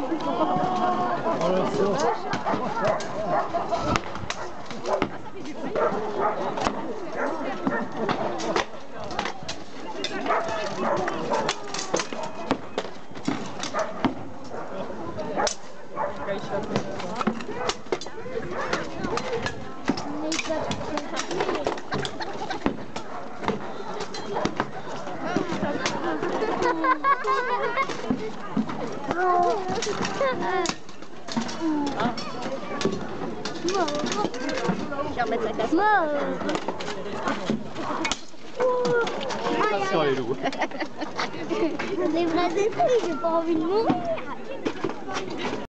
Je vais remettre sa casse. Attention les loups. Des vrais esprits, j'ai pas envie de mourir.